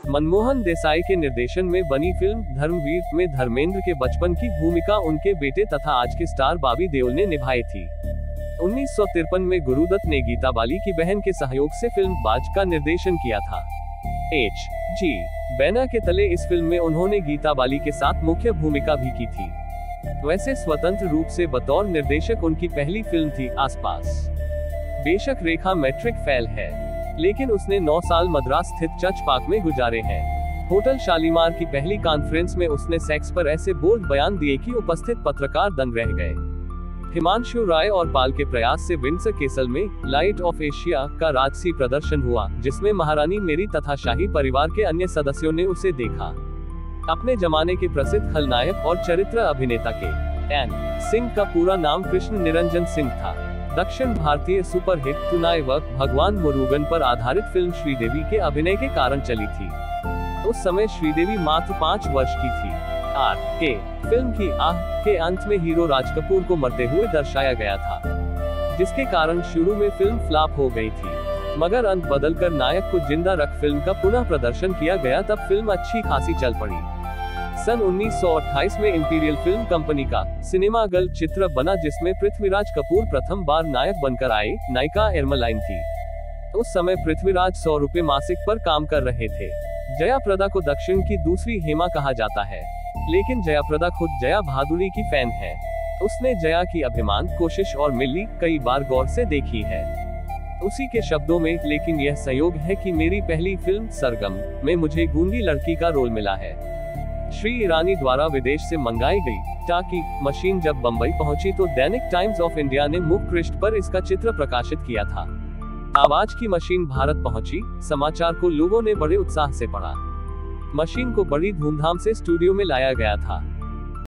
मनमोहन देसाई के निर्देशन में बनी फिल्म धर्मवीर में धर्मेंद्र के बचपन की भूमिका उनके बेटे तथा आज के स्टार बॉबी देओल ने निभाई थी। 1953 में गुरुदत्त ने गीता बाली की बहन के सहयोग से फिल्म बाज का निर्देशन किया था। H.G. बैनर के तले इस फिल्म में उन्होंने गीता बाली के साथ मुख्य भूमिका भी की थी। वैसे स्वतंत्र रूप से बतौर निर्देशक उनकी पहली फिल्म थी आसपास। बेशक रेखा मैट्रिक फेल है, लेकिन उसने 9 साल मद्रास स्थित चर्च पार्क में गुजारे हैं। होटल शालीमार की पहली कॉन्फ्रेंस में उसने सेक्स पर ऐसे बोल्ड बयान दिए कि उपस्थित पत्रकार दंग रह गए। हिमांशु राय और पाल के प्रयास से विंडसर कैसल में लाइट ऑफ एशिया का राजसी प्रदर्शन हुआ, जिसमें महारानी मेरी तथा शाही परिवार के अन्य सदस्यों ने उसे देखा। अपने जमाने के प्रसिद्ध खलनायक और चरित्र अभिनेता के एन सिंह का पूरा नाम कृष्ण निरंजन सिंह था। दक्षिण भारतीय सुपरहिट टुनाई वर्क भगवान मुरुगन पर आधारित फिल्म श्रीदेवी के अभिनय के कारण चली थी। उस समय श्रीदेवी मात्र 5 वर्ष की थी। आर के फिल्म की आह के अंत में हीरो राज कपूर को मरते हुए दर्शाया गया था, जिसके कारण शुरू में फिल्म फ्लॉप हो गई थी, मगर अंत बदलकर नायक को जिंदा रख फिल्म का पुनः प्रदर्शन किया गया, तब फिल्म अच्छी खासी चल पड़ी। सन 1928 में इंपीरियल फिल्म कंपनी का सिनेमा गर्ल चित्र बना, जिसमें पृथ्वीराज कपूर प्रथम बार नायक बनकर आए। नायिका एर्मलाइन थी। उस समय पृथ्वीराज 100 रुपए मासिक पर काम कर रहे थे। जया प्रदा को दक्षिण की दूसरी हेमा कहा जाता है, लेकिन जया प्रदा खुद जया भादुड़ी की फैन है। उसने जया की अभिमान, कोशिश और मिल्ली कई बार गौर से देखी है। उसी के शब्दों में, लेकिन यह संयोग है कि मेरी पहली फिल्म सरगम में मुझे गूंगी लड़की का रोल मिला है। श्री ईरानी द्वारा विदेश से मंगाई गई टाकी मशीन जब बंबई पहुंची तो दैनिक टाइम्स ऑफ इंडिया ने मुख्य पृष्ठ पर इसका चित्र प्रकाशित किया था। आवाज की मशीन भारत पहुंची, समाचार को लोगों ने बड़े उत्साह से पढ़ा। मशीन को बड़ी धूमधाम से स्टूडियो में लाया गया था।